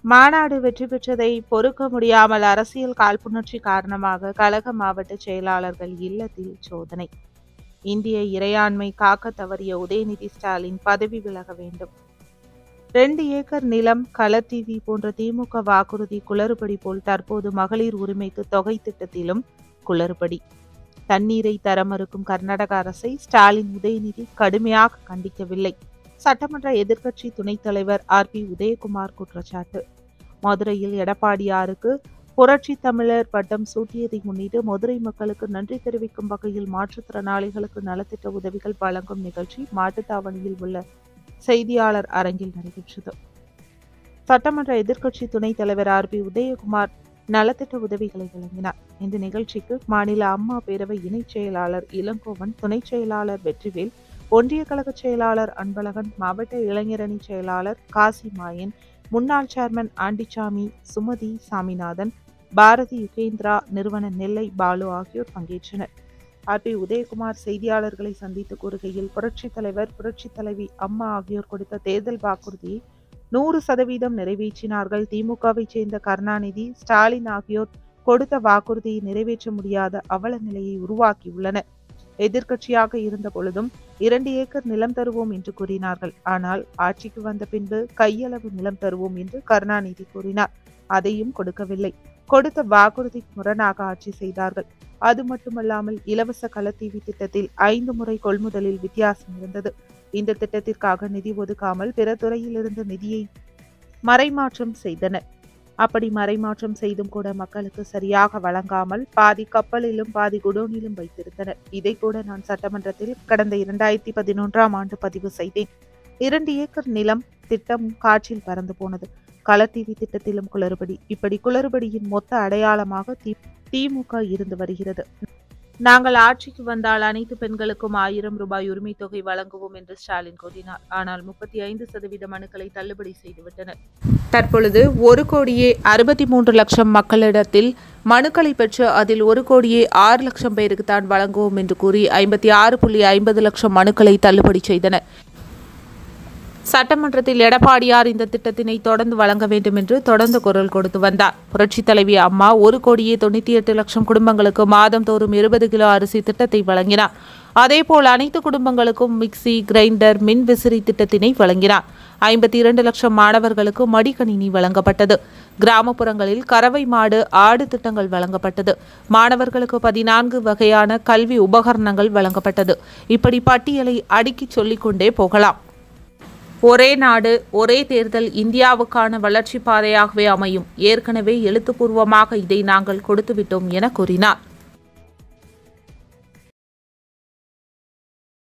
மாநாடு வெற்றி பெற்றதை பொறுக்க முடியாமல் அரசியல் காழ்ப்புணர்ச்சி காரணமாக கழக மாவட்ட செயலாளர்கள் இல்லத்தில் சோதனை. இந்திய இறையாண்மை காக்க தவறிய உதயநிதி ஸ்டாலின் பதவி விலக வேண்டும். 2 ஏக்கர் நிலம், கலர் டிவி போன்ற திமுக வாக்குறுதி குளறுபடி போல் தற்போது மகளிர் உரிமைக்கு தொகை திட்டத்திலும் குளறுபடி. தண்ணீரை தர மறுக்கும் கர்நாடக அரசை ஸ்டாலின், உதயநிதி கடுமையாக கண்டிக்கவில்லை. சட்டமன்ற எதிர்க்கட்சி துணைத் தலைவர் RP உதயகுமார் குற்றச்சாட்டு. மதுரையில் எடப்பாடியாருக்கு புரட்சி தமிழர் பட்டம் சூட்டியதை முன்னிட்டு மதுரை மக்களுக்கு நன்றி தெரிவிக்கும் வகையில் மாற்றுத்திறனாளிகளுக்கு நலத்திட்ட உதவிகள் வழங்கும் நிகழ்ச்சி மாட்டுத்தாவணியில் உள்ள செய்தியாளர் அரங்கில் நடைபெற்றது. சட்டமன்ற எதிர்க்கட்சி துணைத் தலைவர் RP உதயகுமார் நலத்திட்ட உதவிகளை வழங்கினார். இந்த நிகழ்ச்சிக்கு மாநில அம்மா பேரவை இணைச் செயலாளர் இளங்கோவன், துணை செயலாளர் வெற்றிவேல், ஒன்றிய கழக செயலாளர் அன்பழகன், மாவட்ட இளைஞரணி செயலாளர் காசிமாயன், முன்னாள் சேர்மன் ஆண்டிச்சாமி, சுமதி சாமிநாதன், பாரதி யுகேந்திரா நிறுவன நெல்லை பாலு ஆகியோர் பங்கேற்றனர். RP உதயகுமார் செய்தியாளர்களை சந்தித்து கூறுகையில், புரட்சித் தலைவர், புரட்சித் தலைவி அம்மா ஆகியோர் கொடுத்த தேர்தல் வாக்குறுதியை 100% நிறைவேற்றினார்கள். திமுகவை சேர்ந்த கருணாநிதி, ஸ்டாலின் ஆகியோர் கொடுத்த வாக்குறுதியை நிறைவேற்ற முடியாத அவல நிலையை உருவாக்கியுள்ளனர். எதிர்க்கட்சியாக இருந்த பொழுதும் 2 ஏக்கர் நிலம் தருவோம் என்று கூறினார்கள். ஆனால் ஆட்சிக்கு வந்த பின்பு கையளவு நிலம் தருவோம் என்று கருணாநிதி கூறினார். அதையும் கொடுக்கவில்லை. கொடுத்த வாக்குறுதிக்கு முரணாக ஆட்சி செய்தார்கள். அது மட்டுமல்லாமல் இலவச கலர் டிவி திட்டத்தில் 5 முறை கொள்முதலில் வித்தியாசம் இருந்தது. இந்த திட்டத்திற்காக நிதி ஒதுக்காமல் பிற துறையிலிருந்து நிதியை மறைமாற்றம் செய்தனர். அப்படி மறைமாற்றம் செய்தும் கூட மக்களுக்கு சரியாக வழங்காமல் பாதி கப்பலிலும் பாதி குடோனிலும் வைத்திருந்தனர். இதை கூட நான் சட்டமன்றத்தில் கடந்த 2011ஆம் ஆண்டு பதிவு செய்தேன். 2 ஏக்கர் நிலம் திட்டம் காற்றில் பறந்து போனது. கலர் டிவி திட்டத்திலும் குளறுபடி. இப்படி குளறுபடியின் மொத்த அடையாளமாக திமுக இருந்து வருகிறது. நாங்கள் ஆட்சிக்கு வந்தால் அனைத்து பெண்களுக்கும் 1000 ரூபாய் உரிமை தொகை வழங்குவோம் என்று ஸ்டாலின் கூறினார். ஆனால் 35% மனுக்களை தள்ளுபடி செய்துவிட்டனர். தற்பொழுது 1,63,00,000 மக்களிடத்தில் மனுக்களை பெற்று அதில் 1,06,00,000 பேருக்கு தான் வழங்குவோம் என்று கூறி 56,50 லட்சம் மனுக்களை தள்ளுபடி செய்தனர். சட்டமன்றத்தில் எடப்பாடியார் இந்த திட்டத்தினை தொடர்ந்து வழங்க வேண்டும் என்று தொடர்ந்து குரல் கொடுத்து வந்தார். புரட்சித் தலைவி அம்மா 1,98,00,000 குடும்பங்களுக்கு மாதந்தோறும் 20 கிலோ அரிசி திட்டத்தை வழங்கினார். அதேபோல் அனைத்து குடும்பங்களுக்கும் மிக்சி, கிரைண்டர், மின் விசிறி திட்டத்தினை வழங்கினார். 52 லட்சம் மாணவர்களுக்கு மடிக்கணினி வழங்கப்பட்டது. கிராமப்புறங்களில் கறவை மாடு, ஆடு திட்டங்கள் வழங்கப்பட்டது. மாணவர்களுக்கு 14 வகையான கல்வி உபகரணங்கள் வழங்கப்பட்டது. இப்படி பட்டியலை அடுக்கி சொல்லிக்கொண்டே போகலாம். ஒரே நாடு, ஒரே தேர்தல் இந்தியாவுக்கான வளர்ச்சி பாதையாகவே அமையும். ஏற்கனவே எழுத்துப்பூர்வமாக இதை நாங்கள் கொடுத்துவிட்டோம் என கூறினார்.